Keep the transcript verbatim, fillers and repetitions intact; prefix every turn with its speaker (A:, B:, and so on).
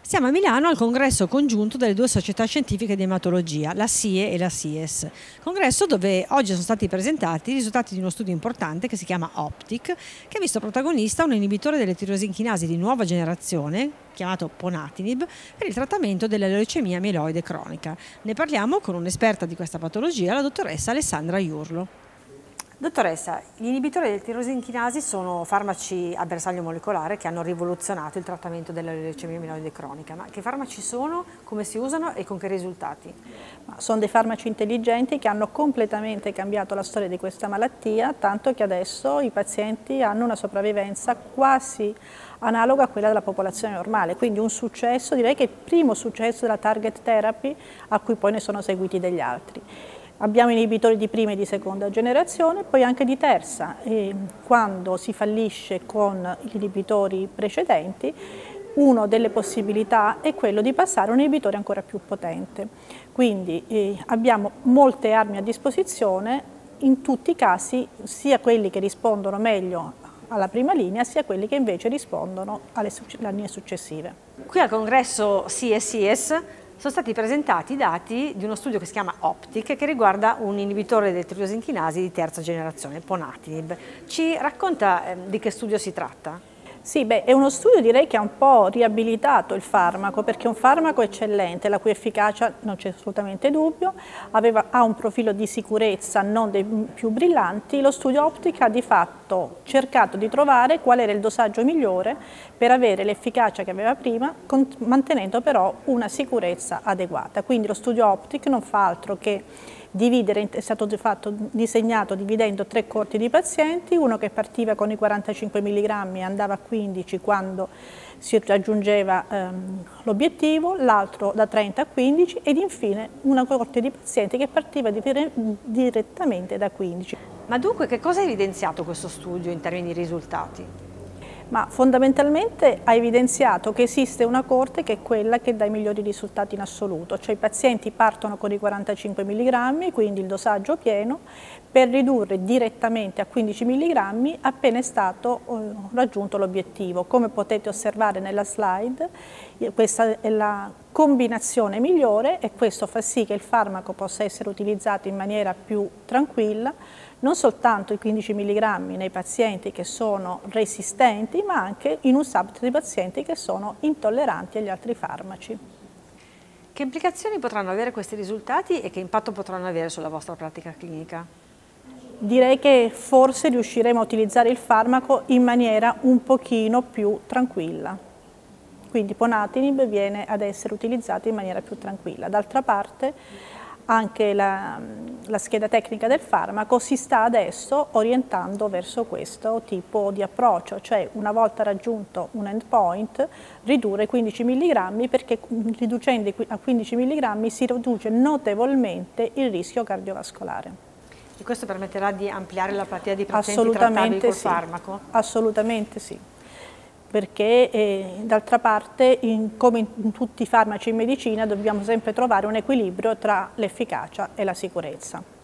A: Siamo a Milano al congresso congiunto delle due società scientifiche di ematologia, la S I E e la S I E S. Congresso dove oggi sono stati presentati i risultati di uno studio importante che si chiama OPTIC, che ha visto protagonista un inibitore delle tirosincinasi di nuova generazione, chiamato Ponatinib, per il trattamento della leucemia mieloide cronica. Ne parliamo con un'esperta di questa patologia, la dottoressa Alessandra Iurlo. Dottoressa, gli inibitori delle tirosinchinasi sono farmaci a bersaglio molecolare che hanno rivoluzionato il trattamento della leucemia mieloide cronica. Ma che farmaci sono, come si usano e con che risultati?
B: Ma sono dei farmaci intelligenti che hanno completamente cambiato la storia di questa malattia, tanto che adesso i pazienti hanno una sopravvivenza quasi analoga a quella della popolazione normale, quindi un successo, direi che è il primo successo della target therapy a cui poi ne sono seguiti degli altri. Abbiamo inibitori di prima e di seconda generazione, poi anche di terza. E quando si fallisce con gli inibitori precedenti, una delle possibilità è quello di passare a un inibitore ancora più potente. Quindi eh, abbiamo molte armi a disposizione, in tutti i casi, sia quelli che rispondono meglio alla prima linea, sia quelli che invece rispondono alle linee successive.
A: Qui al congresso S I E S I E S sono stati presentati i dati di uno studio che si chiama OPTIC, che riguarda un inibitore delle tirosinchinasi di terza generazione, Ponatinib. Ci racconta eh, di che studio si tratta?
B: Sì, beh, è uno studio direi che ha un po' riabilitato il farmaco, perché è un farmaco eccellente, la cui efficacia non c'è assolutamente dubbio, aveva, ha un profilo di sicurezza non dei più brillanti. Lo studio OPTIC ha di fatto cercato di trovare qual era il dosaggio migliore per avere l'efficacia che aveva prima, mantenendo però una sicurezza adeguata. Quindi lo studio OPTIC non fa altro che dividere, è stato di fatto disegnato dividendo tre coorti di pazienti, uno che partiva con i quarantacinque milligrammi e andava a quindici quando si raggiungeva ehm, l'obiettivo, l'altro da trenta a quindici ed infine una coorte di pazienti che partiva di, direttamente da quindici.
A: Ma dunque che cosa ha evidenziato questo studio in termini di risultati?
B: Ma fondamentalmente ha evidenziato che esiste una coorte che è quella che dà i migliori risultati in assoluto, cioè i pazienti partono con i quarantacinque milligrammi, quindi il dosaggio pieno, per ridurre direttamente a quindici milligrammi appena è stato eh, raggiunto l'obiettivo. Come potete osservare nella slide, questa è la combinazione migliore e questo fa sì che il farmaco possa essere utilizzato in maniera più tranquilla, non soltanto i quindici milligrammi nei pazienti che sono resistenti, ma anche in un subset di pazienti che sono intolleranti agli altri farmaci.
A: Che implicazioni potranno avere questi risultati e che impatto potranno avere sulla vostra pratica clinica?
B: Direi che forse riusciremo a utilizzare il farmaco in maniera un pochino più tranquilla. Quindi Ponatinib viene ad essere utilizzato in maniera più tranquilla. D'altra parte anche la, la scheda tecnica del farmaco si sta adesso orientando verso questo tipo di approccio, cioè una volta raggiunto un endpoint ridurre quindici milligrammi, perché riducendo a quindici milligrammi si riduce notevolmente il rischio cardiovascolare.
A: E questo permetterà di ampliare la platea di pazienti trattabili col
B: sì.
A: farmaco?
B: Assolutamente sì. Perché eh, d'altra parte, in, come in tutti i farmaci in medicina, dobbiamo sempre trovare un equilibrio tra l'efficacia e la sicurezza.